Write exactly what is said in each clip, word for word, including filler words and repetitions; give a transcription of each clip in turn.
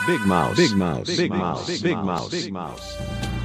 Big Mouse, Big Mouse, Big Mouse, Big Mouse, Big Mouse.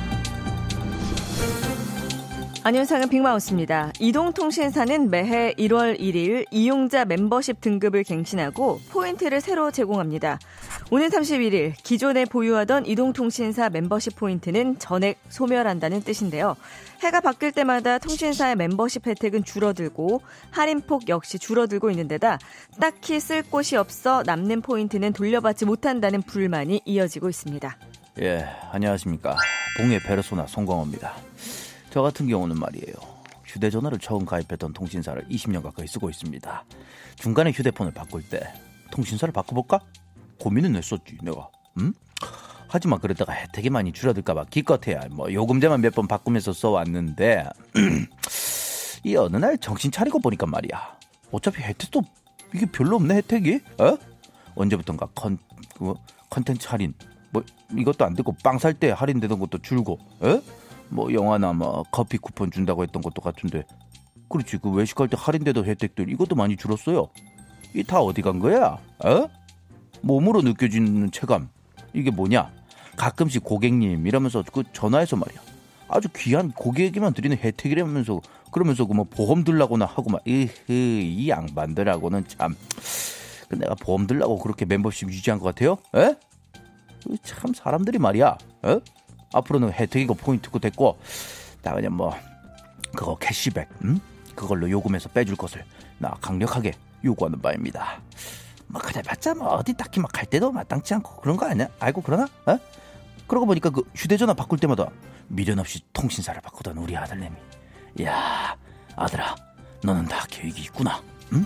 안녕하세요, 빅마우스입니다. 이동통신사는 매해 일월 일일 이용자 멤버십 등급을 갱신하고 포인트를 새로 제공합니다. 오는 삼십일일 기존에 보유하던 이동통신사 멤버십 포인트는 전액 소멸한다는 뜻인데요. 해가 바뀔 때마다 통신사의 멤버십 혜택은 줄어들고 할인폭 역시 줄어들고 있는 데다 딱히 쓸 곳이 없어 남는 포인트는 돌려받지 못한다는 불만이 이어지고 있습니다. 예, 안녕하십니까. 봉의 페르소나 송광호입니다. 저 같은 경우는 말이에요. 휴대전화를 처음 가입했던 통신사를 이십 년 가까이 쓰고 있습니다. 중간에 휴대폰을 바꿀 때 통신사를 바꿔볼까? 고민은 했었지 내가. 응? 하지만 그러다가 혜택이 많이 줄어들까봐 기껏해야 뭐 요금제만 몇 번 바꾸면서 써왔는데 이 어느 날 정신 차리고 보니까 말이야. 어차피 혜택도 이게 별로 없네 혜택이. 어? 언제부턴가 컨, 그, 컨텐츠 할인 뭐 이것도 안 되고 빵 살 때 할인되던 것도 줄고 어? 뭐 영화나 뭐 커피 쿠폰 준다고 했던 것도 같은데 그렇지 그 외식할 때 할인되던 혜택들 이것도 많이 줄었어요. 이 다 어디 간 거야? 어? 몸으로 느껴지는 체감 이게 뭐냐? 가끔씩 고객님 이러면서 그 전화해서 말이야 아주 귀한 고객에게만 드리는 혜택이라면서 그러면서 그 뭐 보험 들라고나 하고 막 이흐 이 양반들하고는 참 그 내가 보험 들라고 그렇게 멤버십 유지한 것 같아요? 에? 참 사람들이 말이야. 에? 앞으로는 혜택이고 포인트고 됐고 나 그냥 뭐 그거 캐시백 응? 그걸로 요금에서 빼줄 것을 나 강력하게 요구하는 바입니다. 뭐 그래 봤자 뭐 어디 딱히 막 갈 때도 마땅치 않고 그런 거 아니야? 알고 그러나? 어? 그러고 보니까 그 휴대전화 바꿀 때마다 미련 없이 통신사를 바꾸던 우리 아들내미. 이야 아들아 너는 다 계획이 있구나. 응?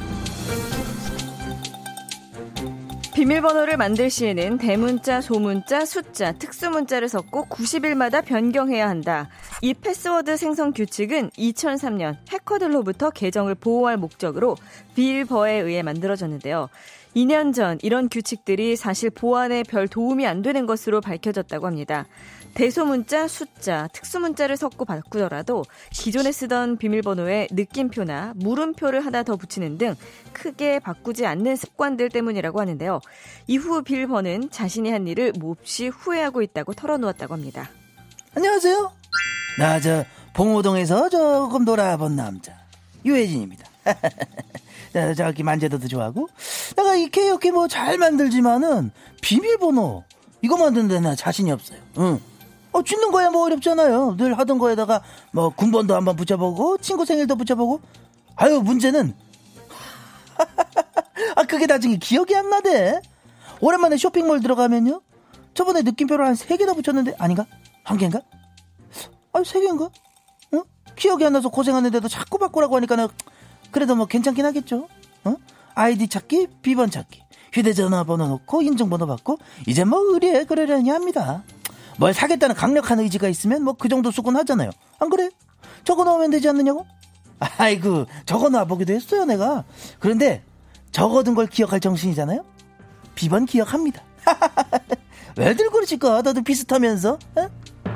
비밀번호를 만들 시에는 대문자, 소문자, 숫자, 특수문자를 섞고 구십 일마다 변경해야 한다. 이 패스워드 생성 규칙은 이천삼년 해커들로부터 계정을 보호할 목적으로 빌버에 의해 만들어졌는데요. 이 년 전 이런 규칙들이 사실 보안에 별 도움이 안 되는 것으로 밝혀졌다고 합니다. 대소문자, 숫자, 특수문자를 섞고 바꾸더라도 기존에 쓰던 비밀번호에 느낌표나 물음표를 하나 더 붙이는 등 크게 바꾸지 않는 습관들 때문이라고 하는데요. 이후 빌버는 자신이 한 일을 몹시 후회하고 있다고 털어놓았다고 합니다. 안녕하세요. 나 저 봉호동에서 조금 놀아본 남자 유혜진입니다. 저기 만재도도 좋아하고 내가 이렇게 이렇게 뭐 잘 만들지만은 비밀번호 이거 만드는데 나 자신이 없어요. 응. 어, 짓는 거야 뭐 어렵잖아요. 늘 하던 거에다가 뭐 군번도 한번 붙여보고 친구 생일도 붙여보고 아유 문제는 아 그게 나중에 기억이 안 나대. 오랜만에 쇼핑몰 들어가면요 저번에 느낌표를 한 세 개나 붙였는데 아닌가? 한 개인가? 아 세 개인가? 어? 기억이 안 나서 고생하는데도 자꾸 바꾸라고 하니까 나 그래도 뭐 괜찮긴 하겠죠. 어? 아이디 찾기 비번 찾기 휴대전화 번호 넣고 인증번호 받고 이제 뭐 의리에 그러려니 합니다. 뭘 사겠다는 강력한 의지가 있으면 뭐 그 정도 수곤 하잖아요. 안 그래? 적어 놓으면 되지 않느냐고? 아이고 적어 놔보기도 했어요 내가. 그런데 적어둔 걸 기억할 정신이잖아요. 비번 기억합니다. 왜들 그러실까? 다들 비슷하면서. 에?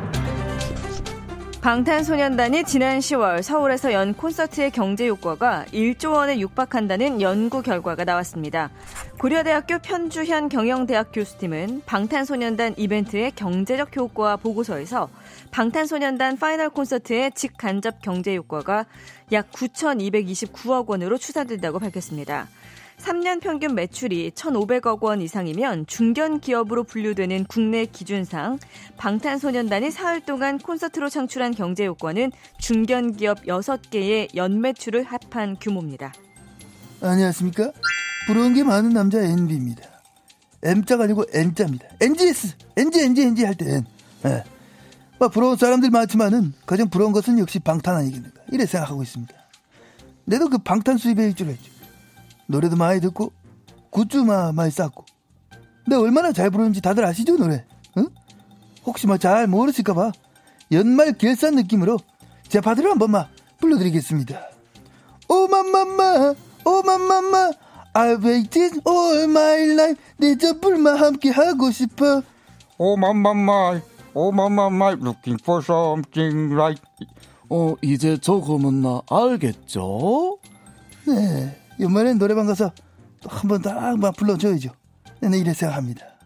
방탄소년단이 지난 시월 서울에서 연 콘서트의 경제 효과가 일조 원에 육박한다는 연구 결과가 나왔습니다. 고려대학교 편주현 경영대학 교수팀은 방탄소년단 이벤트의 경제적 효과 보고서에서 방탄소년단 파이널 콘서트의 직간접 경제 효과가 약 구천이백이십구억 원으로 추산된다고 밝혔습니다. 삼 년 평균 매출이 천오백억 원 이상이면 중견 기업으로 분류되는 국내 기준상 방탄소년단이 사흘 동안 콘서트로 창출한 경제 효과는 중견 기업 여섯 개의 연매출을 합한 규모입니다. 안녕하십니까? 부러운 게 많은 남자 엔비입니다. M자가 아니고 N자입니다. 엔지에스, 엔지, 엔지, 엔지 할 땐. 예. 뭐 부러운 사람들 많지만은 가장 부러운 것은 역시 방탄 아니겠는가. 이래 생각하고 있습니다. 내도 그 방탄 수입에 일조를 했죠. 노래도 많이 듣고 굿즈 많이 쌌고. 내가 얼마나 잘 부르는지 다들 아시죠 노래? 응? 혹시 뭐 잘 모르실까봐 연말 결산 느낌으로 제 파트를 한 번만 불러드리겠습니다. 오맘맘마 오맘맘마 I waited all my life 내 저불만 함께 하고 싶어. 오맘맘마 오맘맘마 looking for something right. 어 이제 저거면 나 알겠죠? 네 연말엔 노래방 가서 또 한 번 딱 막 불러줘야죠. 네 이래 생각합니다.